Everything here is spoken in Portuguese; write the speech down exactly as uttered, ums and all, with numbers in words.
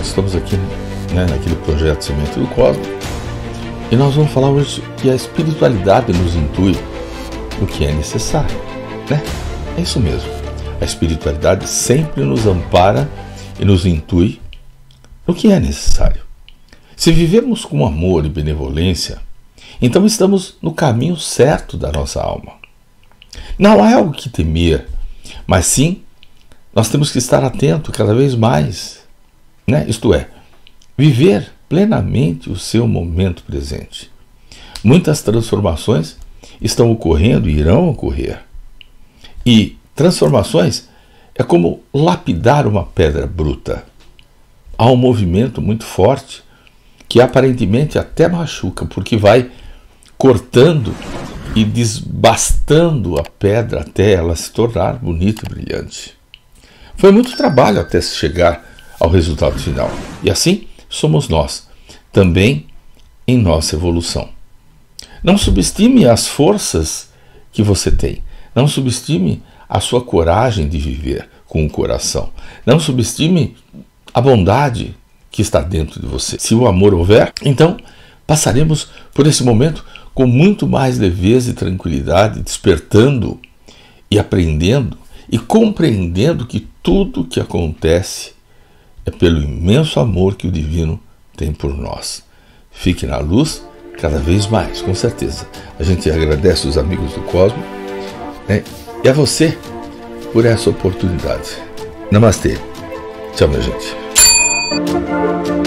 estamos aqui, né, naquele projeto Semente do Cosmo, e nós vamos falar hoje que a espiritualidade nos intui o que é necessário, né? É isso mesmo. A espiritualidade sempre nos ampara e nos intui o que é necessário. Se vivemos com amor e benevolência, então estamos no caminho certo da nossa alma. Não há algo que temer, mas sim, nós temos que estar atento cada vez mais, né? Isto é, viver plenamente o seu momento presente. Muitas transformações estão ocorrendo e irão ocorrer. E transformações é como lapidar uma pedra bruta. Há um movimento muito forte que aparentemente até machuca, porque vai cortando e desbastando a pedra até ela se tornar bonita e brilhante. Foi muito trabalho até se chegar ao resultado final. E assim somos nós, também em nossa evolução. Não subestime as forças que você tem. Não subestime a sua coragem de viver com o coração. Não subestime a bondade que está dentro de você. Se o amor houver, então passaremos por esse momento com muito mais leveza e tranquilidade, despertando e aprendendo e compreendendo que tudo que acontece é pelo imenso amor que o Divino tem por nós. Fique na luz cada vez mais, com certeza. A gente agradece os amigos do Cosmo, né? E a você por essa oportunidade. Namastê. Tchau, minha gente.